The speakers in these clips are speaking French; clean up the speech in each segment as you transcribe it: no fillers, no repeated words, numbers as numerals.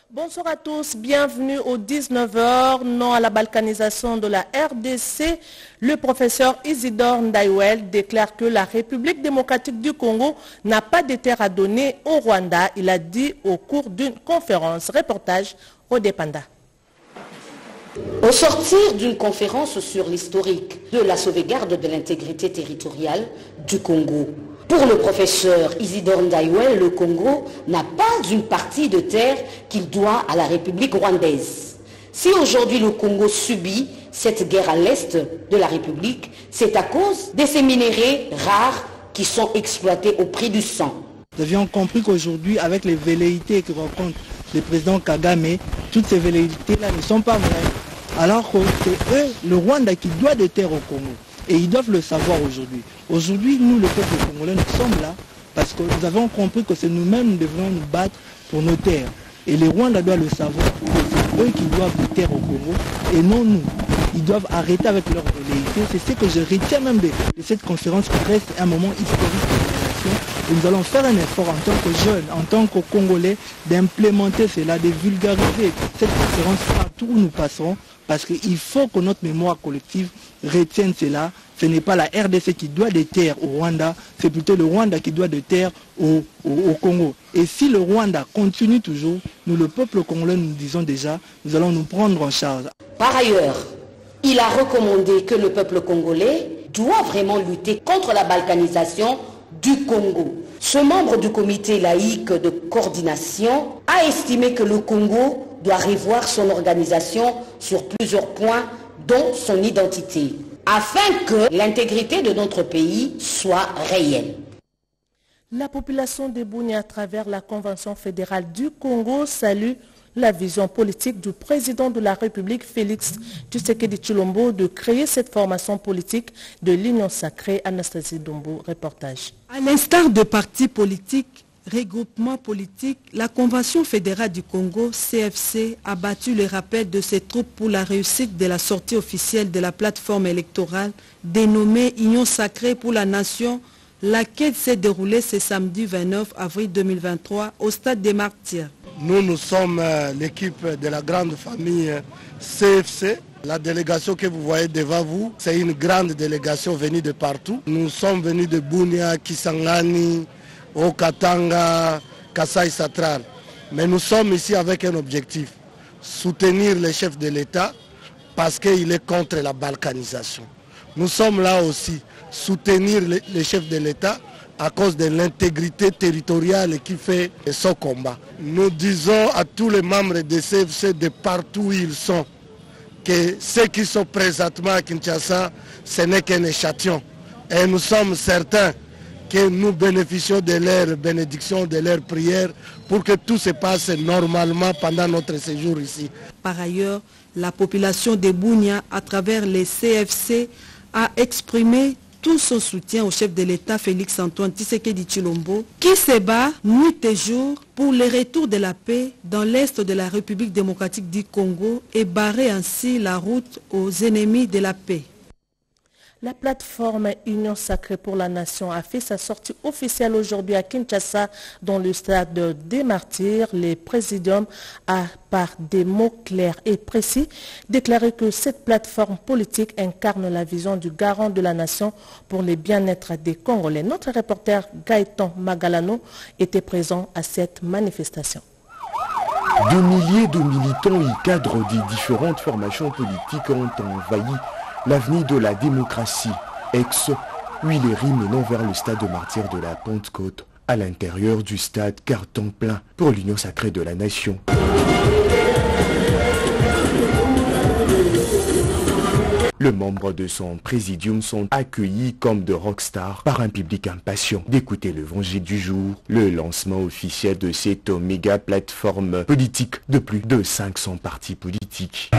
Bonsoir à tous, bienvenue au 19h, non à la balkanisation de la RDC. Le professeur Isidore Ndaiwel déclare que la République démocratique du Congo n'a pas de terre à donner au Rwanda. Il a dit au cours d'une conférence. Reportage Odepanda. Au sortir d'une conférence sur l'historique de la sauvegarde de l'intégrité territoriale du Congo, pour le professeur Isidore Ndaiwel, le Congo n'a pas une partie de terre qu'il doit à la République rwandaise. Si aujourd'hui le Congo subit cette guerre à l'est de la République, c'est à cause de ces minéraux rares qui sont exploités au prix du sang. Nous avions compris qu'aujourd'hui, avec les velléités que rencontre le président Kagame, toutes ces velléités-là ne sont pas vraies. Alors que c'est eux, le Rwanda, qui doit des terres au Congo. Et ils doivent le savoir aujourd'hui. Aujourd'hui, nous, le peuple congolais, nous sommes là parce que nous avons compris que c'est nous-mêmes qui devons nous battre pour nos terres. Et les Rwandais doivent le savoir, que c'est eux qui doivent des terres au Congo et non nous. Ils doivent arrêter avec leur velléité. C'est ce que je retiens même de cette conférence qui reste un moment historique de la nation. Et nous allons faire un effort en tant que jeunes, en tant que Congolais, d'implémenter cela, de vulgariser cette conférence partout où nous passerons. Parce qu'il faut que notre mémoire collective retienne cela. Ce n'est pas la RDC qui doit des terres au Rwanda, c'est plutôt le Rwanda qui doit des terres au Congo. Et si le Rwanda continue toujours, nous, le peuple congolais, nous disons déjà, nous allons nous prendre en charge. Par ailleurs, il a recommandé que le peuple congolais doit vraiment lutter contre la balkanisation du Congo. Ce membre du comité laïque de coordination a estimé que le Congo doit revoir son organisation sur plusieurs points, dont son identité, afin que l'intégrité de notre pays soit réelle. La population de Bunia, à travers la Convention fédérale du Congo, salue la vision politique du président de la République, Félix Tshisekedi Tshilombo, de créer cette formation politique de l'Union sacrée. Anastasie Dombo, reportage. À l'instar de partis politiques, regroupements politiques, la Convention fédérale du Congo, CFC, a battu le rappel de ses troupes pour la réussite de la sortie officielle de la plateforme électorale dénommée Union sacrée pour la nation, laquelle s'est déroulée ce samedi 29 avril 2023 au stade des Martyrs. Nous sommes l'équipe de la grande famille CFC. La délégation que vous voyez devant vous, c'est une grande délégation venue de partout. Nous sommes venus de Bunia, Kisangani, Okatanga, Kasai Central. Mais nous sommes ici avec un objectif, soutenir les chefs de l'État parce qu'il est contre la balkanisation. Nous sommes là aussi, soutenir les chefs de l'État à cause de l'intégrité territoriale qui fait son combat. Nous disons à tous les membres de CFC de partout où ils sont que ceux qui sont présentement à Kinshasa, ce n'est qu'un échantillon. Et nous sommes certains que nous bénéficions de leur bénédiction, de leur prière, pour que tout se passe normalement pendant notre séjour ici. Par ailleurs, la population de Bunia, à travers les CFC, a exprimé tout son soutien au chef de l'État Félix Antoine Tshisekedi Tshilombo, qui se bat nuit et jour pour le retour de la paix dans l'est de la République démocratique du Congo et barrer ainsi la route aux ennemis de la paix. La plateforme Union sacrée pour la nation a fait sa sortie officielle aujourd'hui à Kinshasa dans le stade des Martyrs. Le présidium a, par des mots clairs et précis, déclaré que cette plateforme politique incarne la vision du garant de la nation pour le bien-être des Congolais. Notre reporter Gaëtan Magalano était présent à cette manifestation. Des milliers de militants et cadres des différentes formations politiques ont envahi l'avenue de la démocratie, ex-Huileries menant vers le stade de Martyrs de la Pentecôte, à l'intérieur du stade carton plein pour l'Union sacrée de la nation. Les membres de son présidium sont accueillis comme de rockstars par un public impatient d'écouter l'évangile du jour, le lancement officiel de cette méga plateforme politique de plus de 500 partis politiques.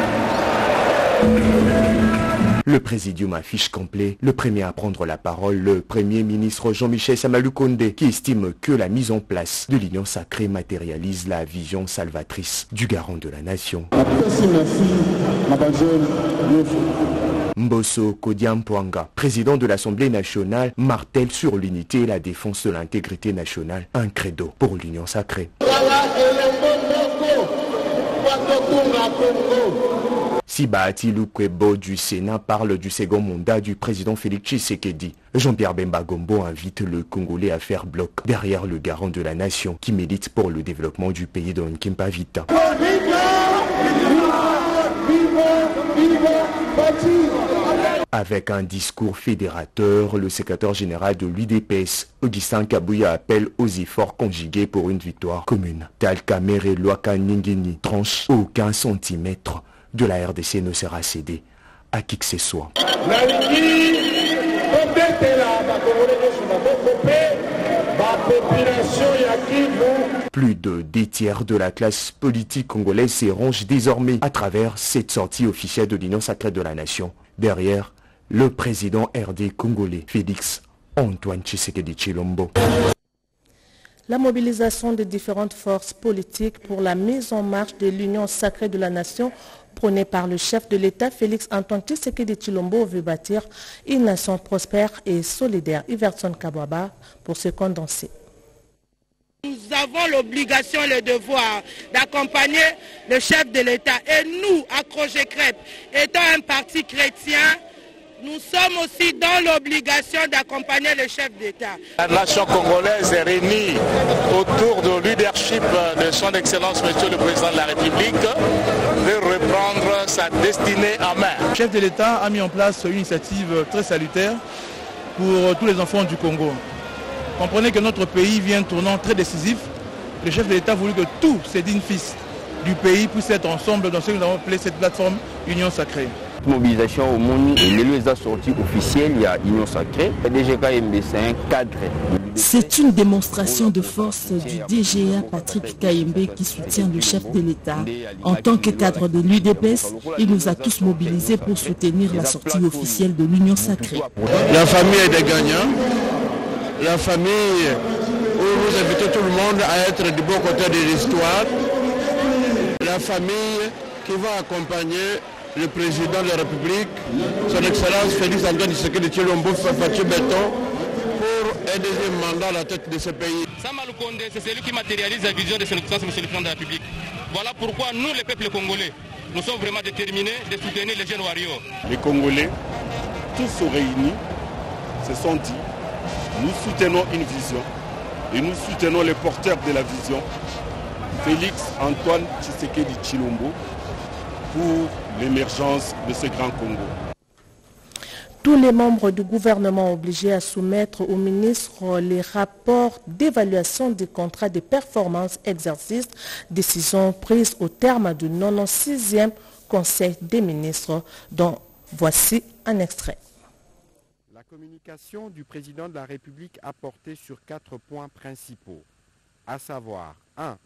Le présidium affiche complet, le premier à prendre la parole, le Premier ministre Jean-Michel Samalukonde, qui estime que la mise en place de l'Union sacrée matérialise la vision salvatrice du garant de la nation. Mbosso Kodiampwanga, président de l'Assemblée nationale, martèle sur l'unité et la défense de l'intégrité nationale, un credo pour l'Union sacrée. Sibahati Lukwebo du Sénat parle du second mandat du président Félix Tshisekedi. Jean-Pierre Bemba Gombo invite le Congolais à faire bloc derrière le garant de la nation qui milite pour le développement du pays de Nkimpa Vita. Avec un discours fédérateur, le secrétaire général de l'UDPS, Augustin Kabouya, appelle aux efforts conjugués pour une victoire commune. Talkamere Loaka Ningeni tranche aucun centimètre de la RDC ne sera cédé à qui que ce soit. Plus de 2/3 de la classe politique congolaise s'érangent désormais à travers cette sortie officielle de l'Union sacrée de la nation. Derrière, le président RD congolais, Félix Antoine Tshisekedi Tshilombo. La mobilisation des différentes forces politiques pour la mise en marche de l'Union sacrée de la nation prônée par le chef de l'État, Félix Antoine Tshisekedi Tshilombo, veut bâtir une nation prospère et solidaire. Iverson Kabwaba pour se condenser. Nous avons l'obligation et le devoir d'accompagner le chef de l'État. Et nous, à Crochet-Crêpe, étant un parti chrétien, nous sommes aussi dans l'obligation d'accompagner le chef d'État. La nation congolaise est réunie autour du leadership de son Excellence, Monsieur le Président de la République, de reprendre sa destinée en main. Le chef de l'État a mis en place une initiative très salutaire pour tous les enfants du Congo. Comprenez que notre pays vit un tournant très décisif. Le chef de l'État a voulu que tous ces dignes fils du pays puissent être ensemble dans ce que nous avons appelé cette plateforme Union Sacrée. Mobilisation au monde, et les sorties officielles, il y a Union Sacrée. Le DGKMB, c'est un cadre. C'est une démonstration de force du DGA Patrick Kayembe qui soutient le chef de l'État. En tant que cadre de l'UDPS, il nous a tous mobilisés pour soutenir la sortie officielle de l'Union Sacrée. La famille est des gagnants. La famille où vous invitez tout le monde à être du bon côté de l'histoire. La famille qui va accompagner le président de la République, son Excellence Félix Antoine Tshisekedi Tshilombo Fatih Béton, pour un deuxième mandat à la tête de ce pays. Sama Lukonde, c'est celui qui matérialise la vision de son Excellence Monsieur le Président de la République. Voilà pourquoi nous, les peuples congolais, nous sommes vraiment déterminés de soutenir les jeunes warriors. Les Congolais, tous sont réunis, se sont dit, nous soutenons une vision et nous soutenons les porteurs de la vision, Félix Antoine Tshisekedi Tshilombo, pour l'émergence de ce grand Congo. Tous les membres du gouvernement obligés à soumettre au ministre les rapports d'évaluation des contrats de performance exercice, décision prise au terme du 96e Conseil des ministres, dont voici un extrait. La communication du président de la République a porté sur 4 points principaux, à savoir 1.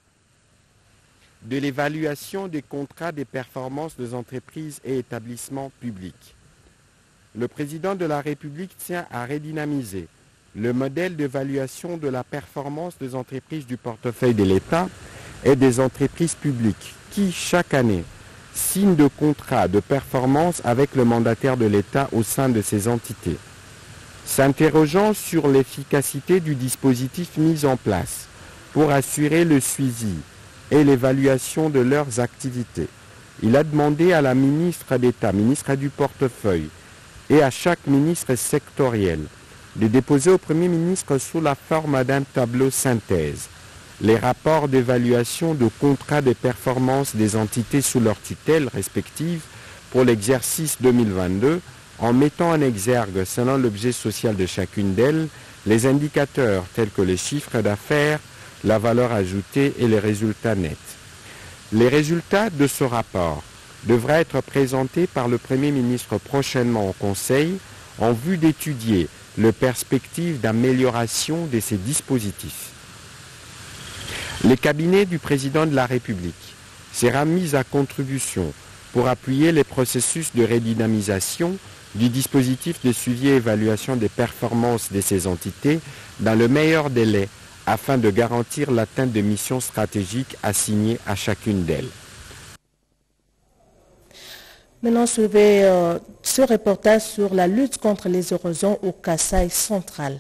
De l'évaluation des contrats des performances des entreprises et établissements publics. Le président de la République tient à redynamiser le modèle d'évaluation de la performance des entreprises du portefeuille de l'État et des entreprises publiques qui, chaque année, signent de contrats de performance avec le mandataire de l'État au sein de ces entités. S'interrogeant sur l'efficacité du dispositif mis en place pour assurer le suivi et l'évaluation de leurs activités. Il a demandé à la ministre d'État, ministre du portefeuille, et à chaque ministre sectoriel de déposer au Premier ministre sous la forme d'un tableau synthèse les rapports d'évaluation de contrats de performance des entités sous leur tutelle respective pour l'exercice 2022, en mettant en exergue, selon l'objet social de chacune d'elles, les indicateurs tels que les chiffres d'affaires, la valeur ajoutée et les résultats nets. Les résultats de ce rapport devraient être présentés par le Premier ministre prochainement au Conseil en vue d'étudier les perspectives d'amélioration de ces dispositifs. Le cabinet du président de la République sera mis à contribution pour appuyer les processus de redynamisation du dispositif de suivi et évaluation des performances de ces entités dans le meilleur délai afin de garantir l'atteinte de missions stratégiques assignées à chacune d'elles. Maintenant, suivez ce reportage sur la lutte contre les érosions au Kasaï central.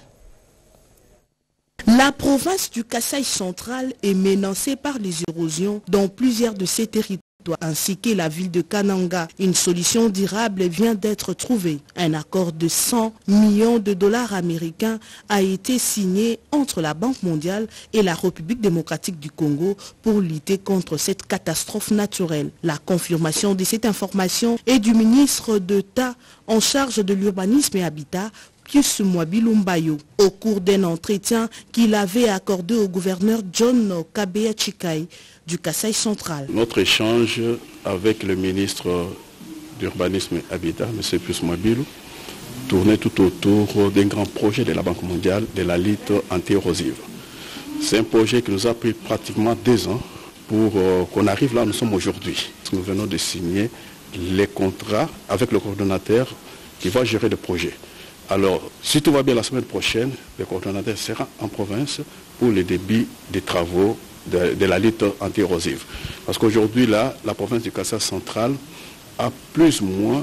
La province du Kasaï central est menacée par les érosions dans plusieurs de ses territoires. ainsi que la ville de Kananga. Une solution durable vient d'être trouvée. Un accord de 100 millions de dollars américains a été signé entre la Banque mondiale et la République démocratique du Congo pour lutter contre cette catastrophe naturelle. La confirmation de cette information est du ministre d'État en charge de l'urbanisme et habitat, Pius Mwabilumbayo, au cours d'un entretien qu'il avait accordé au gouverneur John Kabea Chikai du Kasaï central. Notre échange avec le ministre d'Urbanisme et Habitat, M. Pius Mwabilou, tournait tout autour d'un grand projet de la Banque mondiale de la lutte anti-érosive. C'est un projet qui nous a pris pratiquement 2 ans pour qu'on arrive là où nous sommes aujourd'hui. Nous venons de signer les contrats avec le coordonnateur qui va gérer le projet. Alors, si tout va bien la semaine prochaine, le coordonnateur sera en province pour le début des travaux de la lutte anti-érosive. Parce qu'aujourd'hui, là, la province du Kasaï central a plus ou moins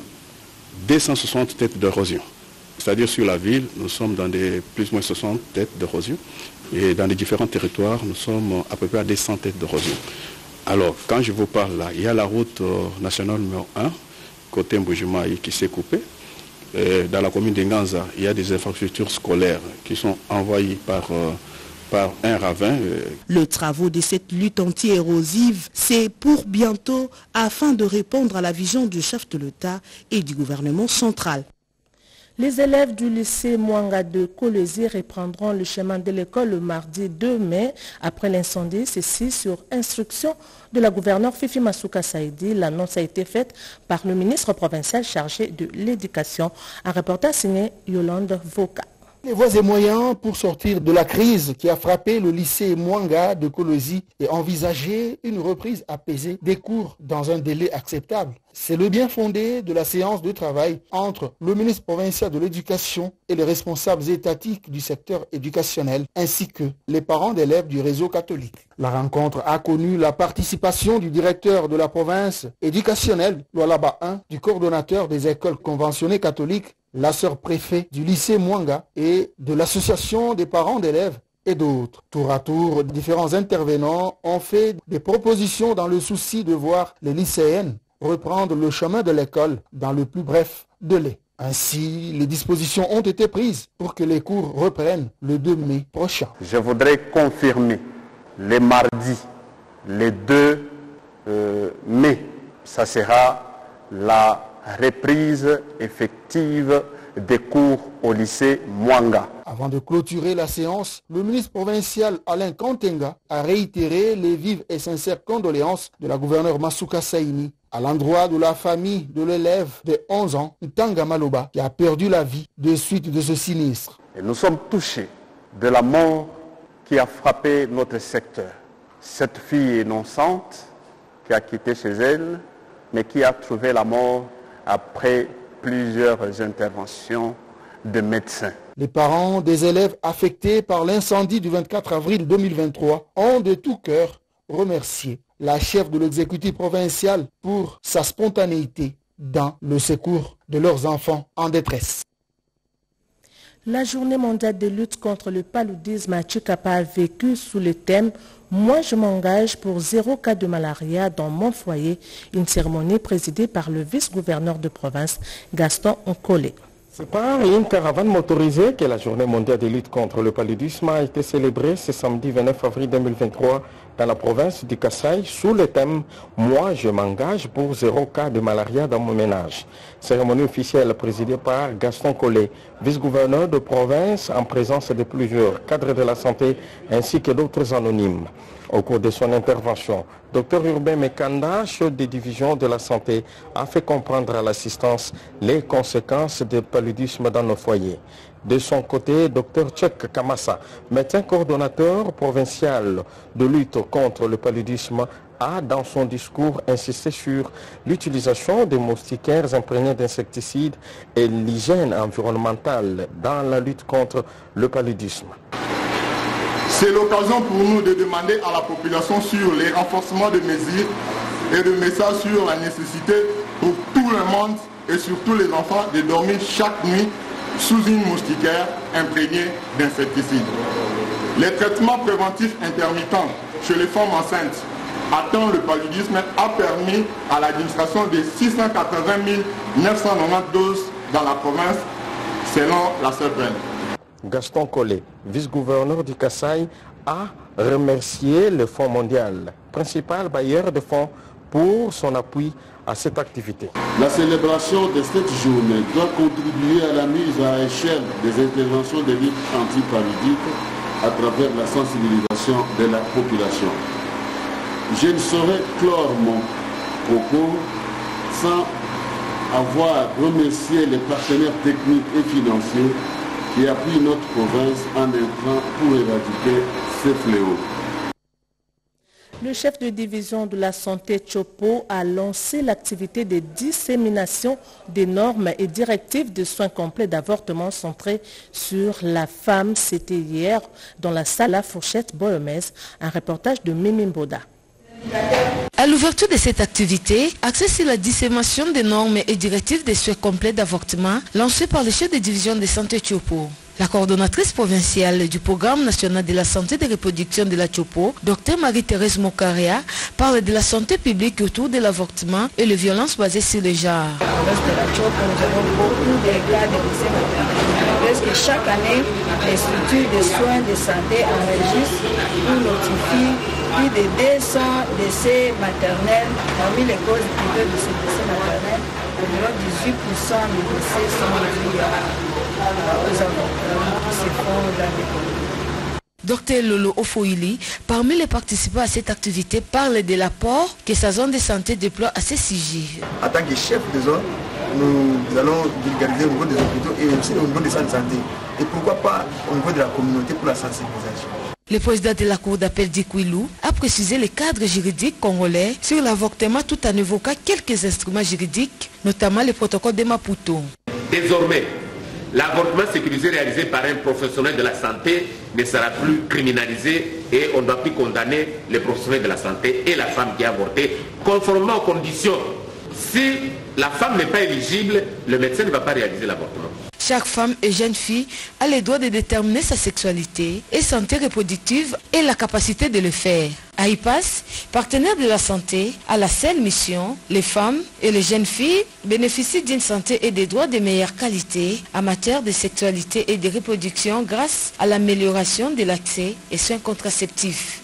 260 têtes d'érosion. C'est-à-dire sur la ville, nous sommes dans des plus ou moins 60 têtes d'érosion. Et dans les différents territoires, nous sommes à peu près à 200 têtes d'érosion. Alors, quand je vous parle là, il y a la route nationale numéro 1, côté Mbujimaï, qui s'est coupée. Dans la commune d'Enganza, il y a des infrastructures scolaires qui sont envahies par un ravin. Le travaux de cette lutte anti-érosive, c'est pour bientôt afin de répondre à la vision du chef de l'État et du gouvernement central. Les élèves du lycée Mwanga de Kolwezi reprendront le chemin de l'école le mardi 2 mai après l'incendie. Ceci sur instruction de la gouverneure Fifi Masuka Saïdi. L'annonce a été faite par le ministre provincial chargé de l'éducation. Un reportage signé Yolande Voka. Les voies et moyens pour sortir de la crise qui a frappé le lycée Mwanga de Kolwezi et envisager une reprise apaisée des cours dans un délai acceptable. C'est le bien fondé de la séance de travail entre le ministre provincial de l'Éducation et les responsables étatiques du secteur éducationnel, ainsi que les parents d'élèves du réseau catholique. La rencontre a connu la participation du directeur de la province éducationnelle, Lualaba 1, du coordonnateur des écoles conventionnées catholiques, la sœur préfet du lycée Mwanga et de l'association des parents d'élèves et d'autres. Tour à tour, différents intervenants ont fait des propositions dans le souci de voir les lycéennes reprendre le chemin de l'école dans le plus bref délai. Ainsi, les dispositions ont été prises pour que les cours reprennent le 2 mai prochain. Je voudrais confirmer les mardis, les 2 mai, ça sera la reprise effective des cours au lycée Mwanga. Avant de clôturer la séance, le ministre provincial Alain Kantenga a réitéré les vives et sincères condoléances de la gouverneure Masuka Saini à l'endroit de la famille de l'élève de 11 ans, Ntanga Maloba, qui a perdu la vie de suite de ce sinistre. Et nous sommes touchés de la mort qui a frappé notre secteur. Cette fille innocente qui a quitté chez elle, mais qui a trouvé la mort après plusieurs interventions de médecins. Les parents des élèves affectés par l'incendie du 24 avril 2023 ont de tout cœur remercié la chef de l'exécutif provincial pour sa spontanéité dans le secours de leurs enfants en détresse. La journée mondiale de lutte contre le paludisme à Chikapa a vécu sous le thème « Moi je m'engage pour 0 cas de malaria dans mon foyer », une cérémonie présidée par le vice-gouverneur de province Gaston Nkole. C'est par une caravane motorisée que la journée mondiale de lutte contre le paludisme a été célébrée ce samedi 29 avril 2023 dans la province du Kasaï sous le thème « Moi je m'engage pour 0 cas de malaria dans mon ménage ». Cérémonie officielle présidée par Gaston Nkole, vice-gouverneur de province en présence de plusieurs cadres de la santé ainsi que d'autres anonymes. Au cours de son intervention, Dr Urbain Mekanda, chef de division de la santé, a fait comprendre à l'assistance les conséquences du paludisme dans nos foyers. De son côté, Dr Tchek Kamassa, médecin coordonnateur provincial de lutte contre le paludisme, a dans son discours insisté sur l'utilisation des moustiquaires imprégnés d'insecticides et l'hygiène environnementale dans la lutte contre le paludisme. C'est l'occasion pour nous de demander à la population sur les renforcements de mesures et de messages sur la nécessité pour tout le monde et surtout les enfants de dormir chaque nuit sous une moustiquaire imprégnée d'insecticides. Les traitements préventifs intermittents chez les femmes enceintes atteint le paludisme a permis à l'administration de 680 990 doses dans la province, selon la CEPEN. Gaston Collet, vice-gouverneur du Kasaï, a remercié le Fonds mondial, principal bailleur de fonds, pour son appui à cette activité. La célébration de cette journée doit contribuer à la mise à échelle des interventions de lutte antipaludique à travers la sensibilisation de la population. Je ne saurais clore mon propos sans avoir remercié les partenaires techniques et financiers qui appuient notre province en intrant pour éradiquer ces fléaux. Le chef de division de la santé Chopo a lancé l'activité de dissémination des normes et directives de soins complets d'avortement centrés sur la femme. C'était hier dans la salle La Fourchette Boyomès, un reportage de Mimi Mboda. À l'ouverture de cette activité, axée sur la dissémination des normes et directives des soins complets d'avortement, lancée par le chef de division de santé Chopo. La coordonnatrice provinciale du programme national de la santé et de reproduction de la Chopo, Dr Marie-Thérèse Mokaria, parle de la santé publique autour de l'avortement et les violences basées sur le genre. Parce que chaque année, les structures de soins de santé enregistrent ou notifient plus de 200 décès maternels. Parmi les causes privées de ces décès maternels, environ 18% des décès sont dus aux avortements qui se font dans les communes. Dr Lolo Ofoili, parmi les participants à cette activité, parle de l'apport que sa zone de santé déploie à ces sujets. En tant que chef de zone, nous allons vulgariser au niveau des hôpitaux et aussi au niveau des centres de santé. Et pourquoi pas au niveau de la communauté pour la sensibilisation. Le président de la cour d'appel d'Ikwilou a précisé le cadre juridique congolais sur l'avortement tout en évoquant quelques instruments juridiques, notamment le protocole de Maputo. Désormais, l'avortement sécurisé réalisé par un professionnel de la santé ne sera plus criminalisé et on ne doit plus condamner les professionnels de la santé et la femme qui a avorté, conformément aux conditions. Si la femme n'est pas éligible, le médecin ne va pas réaliser l'avortement. Chaque femme et jeune fille a le droit de déterminer sa sexualité et santé reproductive et la capacité de le faire. AIPAS, partenaire de la santé, a la seule mission, les femmes et les jeunes filles bénéficient d'une santé et des droits de meilleure qualité en matière de sexualité et de reproduction grâce à l'amélioration de l'accès aux soins contraceptifs.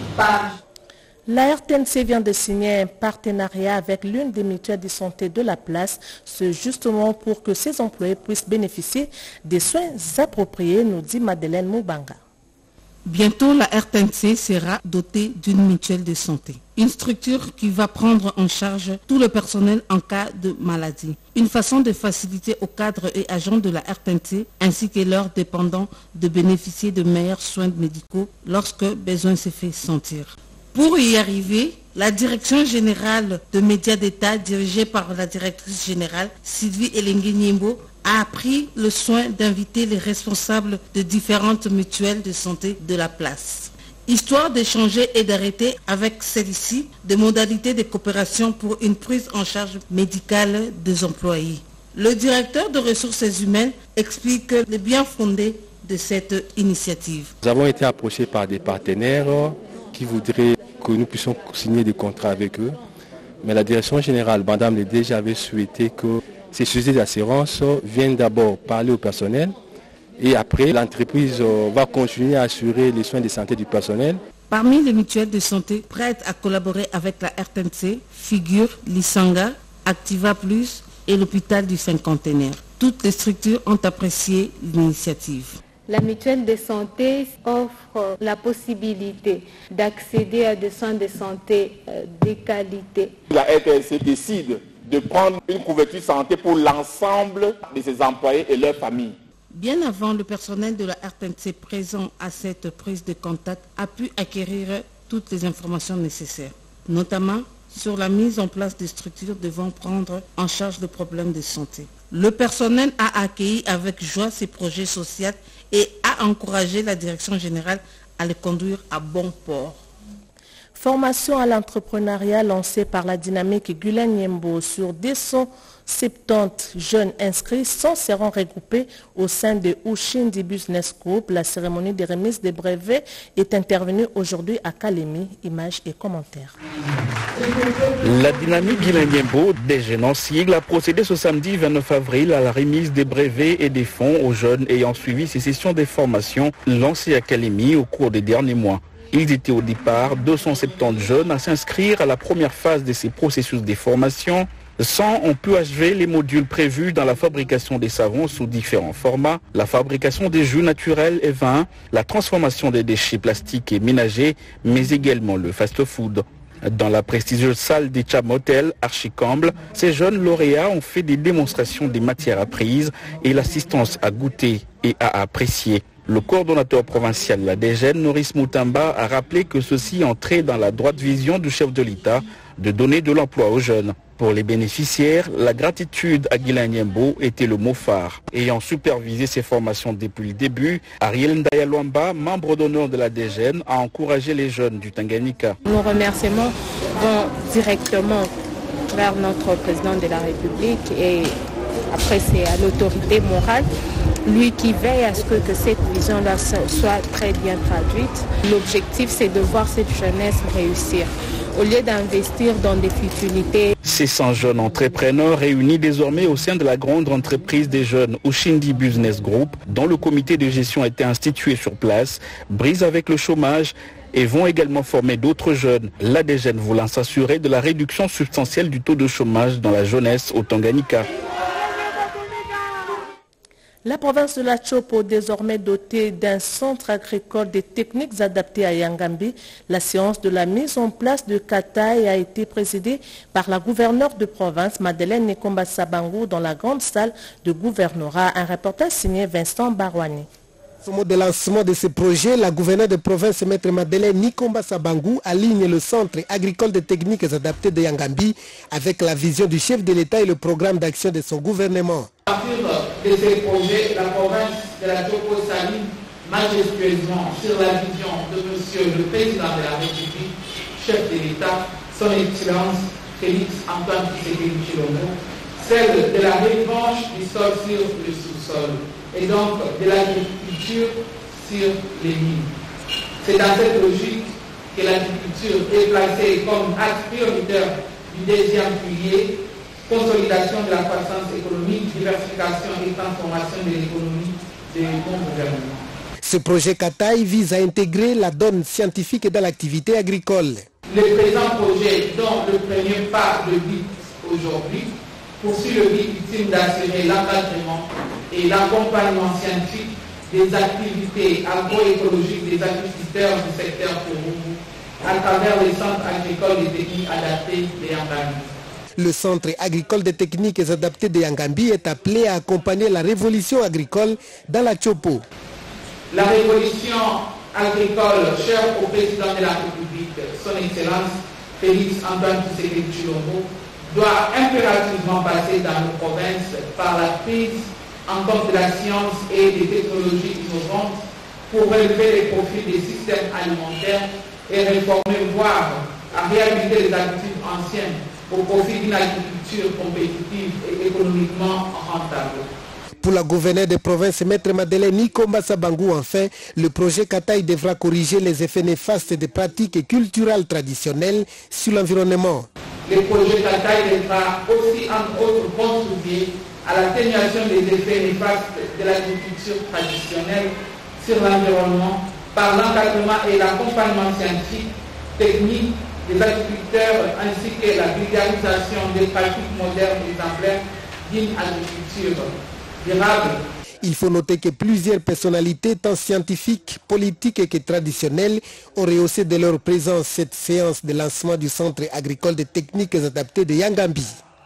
La RTNC vient de signer un partenariat avec l'une des mutuelles de santé de la place, c'est justement pour que ses employés puissent bénéficier des soins appropriés, nous dit Madeleine Moubanga. Bientôt, la RTNC sera dotée d'une mutuelle de santé. Une structure qui va prendre en charge tout le personnel en cas de maladie. Une façon de faciliter aux cadres et agents de la RTNC ainsi que leurs dépendants de bénéficier de meilleurs soins médicaux lorsque besoin se fait sentir. Pour y arriver, la Direction générale de médias d'État, dirigée par la directrice générale Sylvie Elengue-Nyimbo, a pris le soin d'inviter les responsables de différentes mutuelles de santé de la place, histoire d'échanger et d'arrêter avec celle-ci des modalités de coopération pour une prise en charge médicale des employés. Le directeur de ressources humaines explique le bien fondé de cette initiative. Nous avons été approchés par des partenaires qui voudraient que nous puissions signer des contrats avec eux. Mais la direction générale, Madame le DG, avait souhaité que ces sociétés d'assurance viennent d'abord parler au personnel et après l'entreprise va continuer à assurer les soins de santé du personnel. Parmi les mutuelles de santé prêtes à collaborer avec la RTNC figurent l'Isanga, Activa Plus et l'hôpital du Cinquantenaire. Toutes les structures ont apprécié l'initiative. La mutuelle de santé offre la possibilité d'accéder à des soins de santé de qualité. La RTNC décide de prendre une couverture santé pour l'ensemble de ses employés et leurs familles. Bien avant, le personnel de la RTNC présent à cette prise de contact a pu acquérir toutes les informations nécessaires, notamment sur la mise en place des structures devant prendre en charge le problème de santé. Le personnel a accueilli avec joie ces projets sociaux et a encouragé la direction générale à les conduire à bon port. Formation à l'entrepreneuriat lancée par la dynamique Gulen Nyembo sur 270 jeunes inscrits, 100 seront regroupés au sein de Ushindi Business Group. La cérémonie de remise des brevets est intervenue aujourd'hui à Kalemi. Images et commentaires. La dynamique Gulen Nyembo, des jeunes en sigle, a procédé ce samedi 29 avril à la remise des brevets et des fonds aux jeunes ayant suivi ces sessions de formation lancées à Kalemi au cours des derniers mois. Ils étaient au départ 270 jeunes à s'inscrire à la première phase de ces processus de formation. 100 ont pu achever les modules prévus dans la fabrication des savons sous différents formats, la fabrication des jus naturels et vins, la transformation des déchets plastiques et ménagers, mais également le fast-food. Dans la prestigieuse salle des Cham Hotel Archicamble, ces jeunes lauréats ont fait des démonstrations des matières apprises et l'assistance à goûter et à apprécier. Le coordonnateur provincial de la DGN, Norris Moutamba, a rappelé que ceci entrait dans la droite vision du chef de l'État de donner de l'emploi aux jeunes. Pour les bénéficiaires, la gratitude à Gulen Nyembo était le mot phare. Ayant supervisé ces formations depuis le début, Ariel Ndayalwamba, membre d'honneur de la DGN, a encouragé les jeunes du Tanganyika. Nos remerciements vont directement vers notre président de la République et après c'est à l'autorité morale, lui qui veille à ce que cette vision-là soit très bien traduite. L'objectif c'est de voir cette jeunesse réussir. Au lieu d'investir dans des futilités. Ces 100 jeunes entrepreneurs réunis désormais au sein de la grande entreprise des jeunes Ushindi Business Group, dont le comité de gestion a été institué sur place, brisent avec le chômage et vont également former d'autres jeunes. L'ADGN voulant s'assurer de la réduction substantielle du taux de chômage dans la jeunesse au Tanganyika. La province de la Chopo, désormais dotée d'un centre agricole des techniques adaptées à Yangambi, la séance de la mise en place de Kataï a été présidée par la gouverneure de province, Madeleine Nikomba Sabango, dans la grande salle de gouvernorat. Un reportage signé Vincent Barouani. Au moment de lancement de ce projet, la gouverneure de province, Maître Madeleine Nikomba Sabango, aligne le centre agricole des techniques adaptées de Yangambi avec la vision du chef de l'État et le programme d'action de son gouvernement. À partir de ces projets, la province de la Chopo s'aligne majestueusement sur la vision de M. le Président de la République, chef de l'État, son Excellence Félix Antoine Tshisekedi Tshilombo, celle de la revanche du sol sur le sous-sol et donc de l'agriculture sur les mines. C'est dans cette logique que l'agriculture est placée comme axe prioritaire du deuxième pilier, consolidation de la croissance économique, diversification et transformation de l'économie de mon gouvernement. Ce projet Kataï vise à intégrer la donne scientifique dans l'activité agricole. Le présent projet, dont le premier pas de but aujourd'hui, poursuit le but ultime d'assurer l'encadrement et l'accompagnement scientifique des activités agroécologiques des agriculteurs du secteur Kourougou à travers les centres agricoles et techniques adaptés de Yangambi. Le centre agricole des techniques adaptées de Yangambi est appelé à accompagner la révolution agricole dans la Chopo. La révolution agricole chère au président de la République, son Excellence Félix Antoine Tshisekedi Tshilombo, doit impérativement passer dans nos provinces par la prise en compte de la science et des technologies innovantes pour relever les profils des systèmes alimentaires et réformer, voire à réhabiliter les habitudes anciennes au profit d'une agriculture compétitive et économiquement rentable. Pour la gouverneure de province, Maître Madeleine Nikomba Sabango, enfin, le projet Kataï devra corriger les effets néfastes des pratiques culturelles traditionnelles sur l'environnement. Le projet Kataï devra aussi, entre autres, contribuer à l'atténuation des effets néfastes de l'agriculture traditionnelle sur l'environnement par l'encadrement et l'accompagnement scientifique, technique des agriculteurs ainsi que la vulgarisation des pratiques modernes exemplaires d'une agriculture durable. Il faut noter que plusieurs personnalités, tant scientifiques, politiques que traditionnelles, ont rehaussé de leur présence cette séance de lancement du centre agricole des techniques adaptées de Yangambi.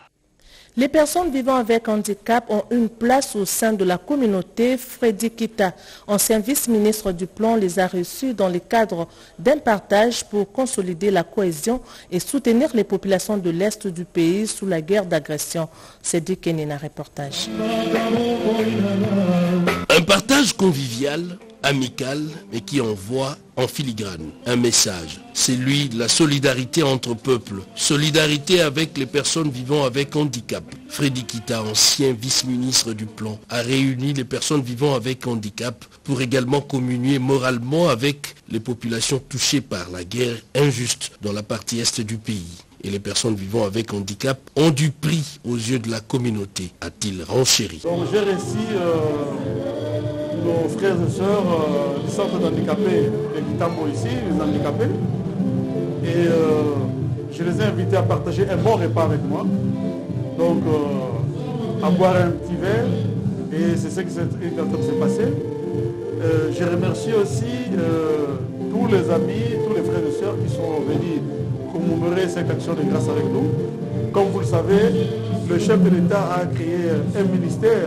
Les personnes vivant avec handicap ont une place au sein de la communauté. Freddy Kita, ancien vice-ministre du Plan, les a reçus dans le cadre d'un partage pour consolider la cohésion et soutenir les populations de l'Est du pays sous la guerre d'agression. C'est Kenina, reportage. Un partage convivial amical, mais qui envoie en filigrane un message. C'est celui de la solidarité entre peuples, solidarité avec les personnes vivant avec handicap. Freddy Kita, ancien vice-ministre du Plan, a réuni les personnes vivant avec handicap pour également communier moralement avec les populations touchées par la guerre injuste dans la partie est du pays. Et les personnes vivant avec handicap ont du prix aux yeux de la communauté, a-t-il renchéri. Donc j'ai reçu nos frères et sœurs du centre d'handicapés de Kitambo ici, les handicapés. Et je les ai invités à partager un bon repas avec moi. Donc à boire un petit verre. Et c'est ce qui est en train de se passer. Je remercie aussi tous les amis, tous les frères et sœurs qui sont venus commémorer cette action de grâce avec nous. Comme vous le savez, le chef de l'État a créé un ministère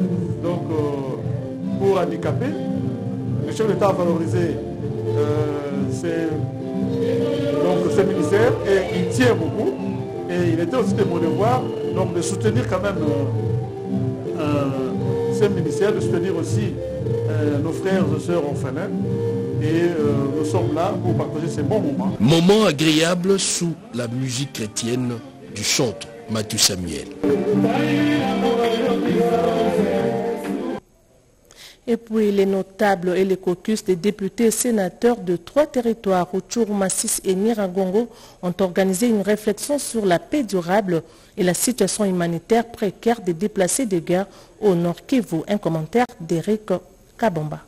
pour handicapés. Le chef de l'État a valorisé ce ministère et il tient beaucoup. Et il était aussi de mon devoir donc, de soutenir quand même ce ministère, de soutenir aussi nos frères et sœurs orphelins. Et nous sommes là pour partager ces bons moments. Moment agréable sous la musique chrétienne du chantre Mathieu Samuel. Et puis les notables et les caucus des députés et sénateurs de 3 territoires, Rutshuru, Masisi et Nyiragongo, ont organisé une réflexion sur la paix durable et la situation humanitaire précaire des déplacés de guerre au Nord Kivu. Un commentaire d'Éric Kabomba.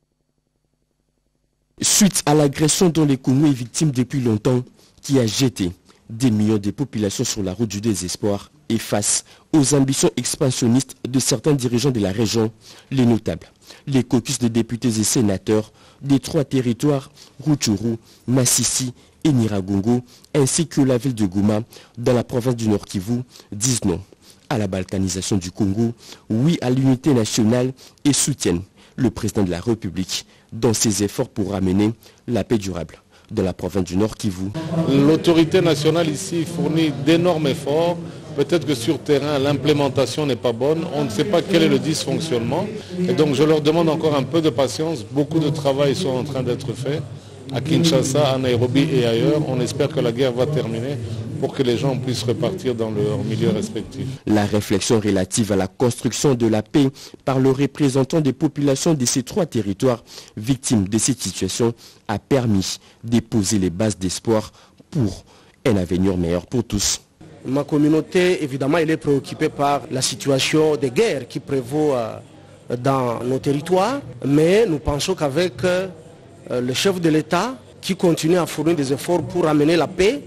Suite à l'agression dont les Congolais est victime depuis longtemps, qui a jeté des millions de populations sur la route du désespoir et face aux ambitions expansionnistes de certains dirigeants de la région, les notables, les caucus de députés et sénateurs des 3 territoires, Rutshuru, Masisi et Nyiragongo, ainsi que la ville de Goma, dans la province du Nord Kivu, disent non à la balkanisation du Congo, oui à l'unité nationale et soutiennent le président de la République dans ses efforts pour ramener la paix durable dans la province du Nord Kivu. L'autorité nationale ici fournit d'énormes efforts. Peut-être que sur terrain, l'implémentation n'est pas bonne. On ne sait pas quel est le dysfonctionnement. Et donc je leur demande encore un peu de patience. Beaucoup de travail sont en train d'être faits à Kinshasa, à Nairobi et ailleurs. On espère que la guerre va terminer pour que les gens puissent repartir dans leur milieu respectif. La réflexion relative à la construction de la paix par le représentant des populations de ces 3 territoires victimes de cette situation a permis de poser les bases d'espoir pour un avenir meilleur pour tous. Ma communauté, évidemment, elle est préoccupée par la situation de guerre qui prévaut dans nos territoires, mais nous pensons qu'avec le chef de l'État qui continue à fournir des efforts pour ramener la paix,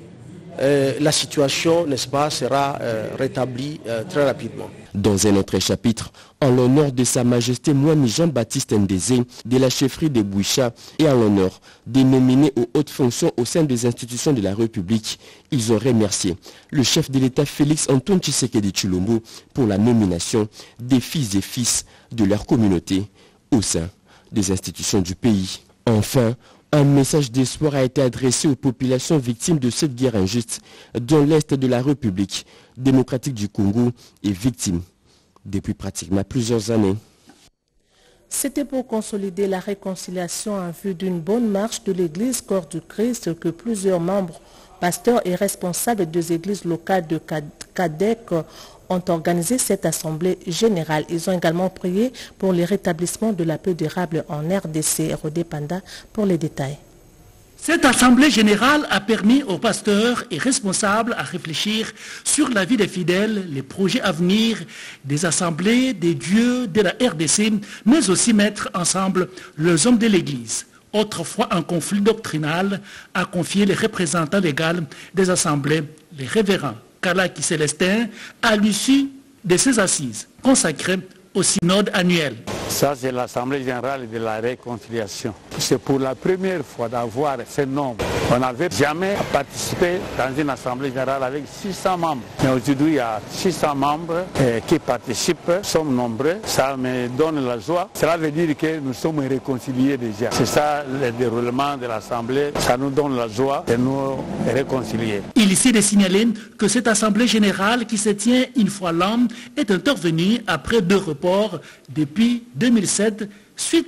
la situation, n'est-ce pas, sera rétablie très rapidement. Dans un autre chapitre, en l'honneur de Sa Majesté Moine Jean-Baptiste Ndézé de la chefferie de Bouicha et en l'honneur des nominés aux hautes fonctions au sein des institutions de la République, ils ont remercié le chef de l'État Félix Antoine Tshisekedi Tshilombo pour la nomination des fils et fils de leur communauté au sein des institutions du pays. Enfin, un message d'espoir a été adressé aux populations victimes de cette guerre injuste dont l'Est de la République démocratique du Congo est victime depuis pratiquement plusieurs années. C'était pour consolider la réconciliation en vue d'une bonne marche de l'Église Corps du Christ que plusieurs membres, pasteurs et responsables des églises locales de Kadek ont organisé cette assemblée générale. Ils ont également prié pour le rétablissement de la paix durable en RDC. Rodé Panda pour les détails. Cette assemblée générale a permis aux pasteurs et responsables à réfléchir sur la vie des fidèles, les projets à venir des assemblées, des dieux de la RDC, mais aussi mettre ensemble les hommes de l'Église. Autrefois, un conflit doctrinal a confié les représentants légaux des assemblées, les révérends Kalaki Célestin, à l'issue de ces assises consacrées au synode annuel. Ça, c'est l'Assemblée générale de la réconciliation. C'est pour la première fois d'avoir ce nombre. On n'avait jamais participé dans une Assemblée générale avec 600 membres. Mais aujourd'hui, il y a 600 membres qui participent, sommes nombreux. Ça me donne la joie. Cela veut dire que nous sommes réconciliés déjà. C'est ça le déroulement de l'Assemblée. Ça nous donne la joie de nous réconcilier. Il est ici de signaler que cette Assemblée générale qui se tient une fois l'an est intervenue après 2 reports depuis 2007 suite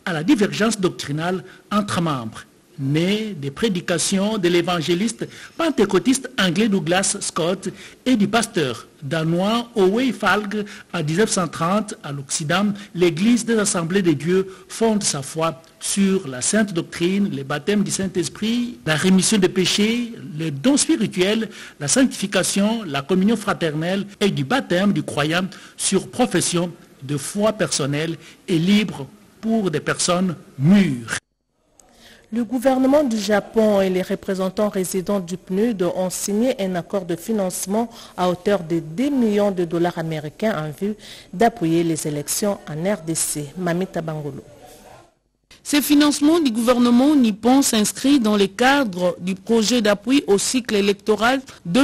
à la divergence doctrinale entre membres. Né des prédications de l'évangéliste pentecôtiste anglais Douglas Scott et du pasteur danois Owe Falg en 1930 à l'Occident, l'Église des Assemblées de Dieu fonde sa foi sur la sainte doctrine, le baptême du Saint-Esprit, la rémission des péchés, les dons spirituels, la sanctification, la communion fraternelle et du baptême du croyant sur profession de foi personnelle et libre pour des personnes mûres. Le gouvernement du Japon et les représentants résidents du PNUD ont signé un accord de financement à hauteur de 10 millions de dollars américains en vue d'appuyer les élections en RDC. Mamita Bangolo. Ces financements du gouvernement nippon s'inscrivent dans le cadre du projet d'appui au cycle électoral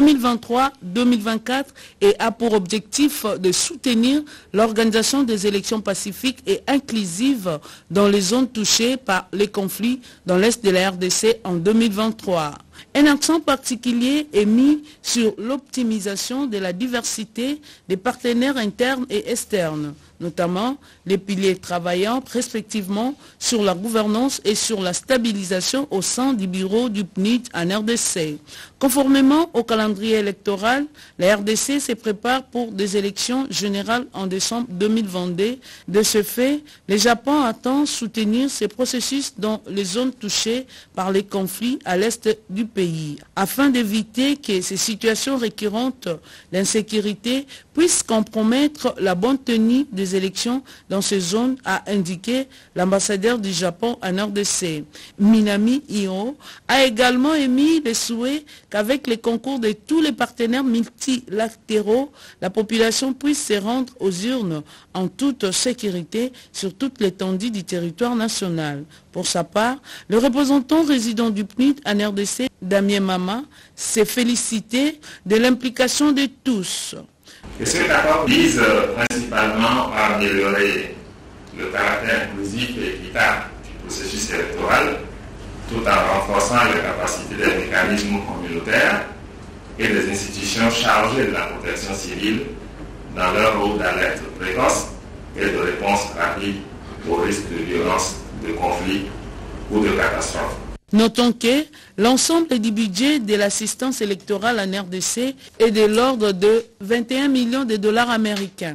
2023-2024 et a pour objectif de soutenir l'organisation des élections pacifiques et inclusives dans les zones touchées par les conflits dans l'est de la RDC en 2023. Un accent particulier est mis sur l'optimisation de la diversité des partenaires internes et externes, notamment les piliers travaillant respectivement sur la gouvernance et sur la stabilisation au sein du bureau du PNUD en RDC. Conformément au calendrier électoral, la RDC se prépare pour des élections générales en décembre 2022. De ce fait, le Japon attend soutenir ces processus dans les zones touchées par les conflits à l'est du pays, afin d'éviter que ces situations récurrentes d'insécurité puissent compromettre la bonne tenue des élections dans ces zones, a indiqué l'ambassadeur du Japon en RDC. Minami Io a également émis le souhait qu'avec le concours de tous les partenaires multilatéraux, la population puisse se rendre aux urnes en toute sécurité sur toute l'étendue du territoire national. Pour sa part, le représentant résident du PNUD en RDC, Damien Mama, s'est félicité de l'implication de tous. Et cet accord vise principalement à améliorer le caractère inclusif et équitable du processus électoral, tout en renforçant les capacités des mécanismes communautaires et des institutions chargées de la protection civile dans leur rôle d'alerte précoce et de réponse rapide aux risques de violence, de conflits ou de catastrophes. Notons que l'ensemble du budget de l'assistance électorale en RDC est de l'ordre de 21 millions de dollars américains.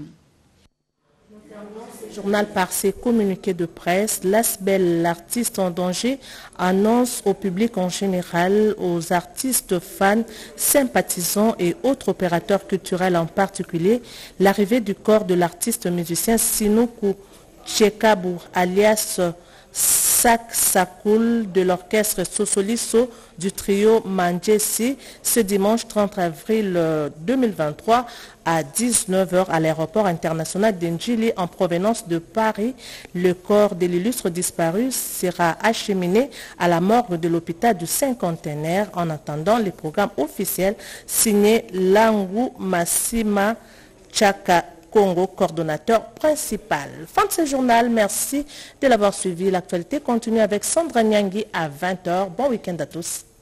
Journal par ses communiqués de presse, l'ASBEL, l'artiste en danger, annonce au public en général, aux artistes fans, sympathisants et autres opérateurs culturels en particulier, l'arrivée du corps de l'artiste musicien Sinuku Tchekabou, alias Sak Sakoul de l'orchestre Sosoliso du trio Manjesi ce dimanche 30 avril 2023 à 19h à l'aéroport international d'Ndjili en provenance de Paris. Le corps de l'illustre disparu sera acheminé à la morgue de l'hôpital du Cinquantenaire en attendant les programmes officiels signés Langu Massima Chaka Congo, coordonnateur principal. Fin de ce journal, merci de l'avoir suivi. L'actualité continue avec Sandra Nyangui à 20h. Bon week-end à tous.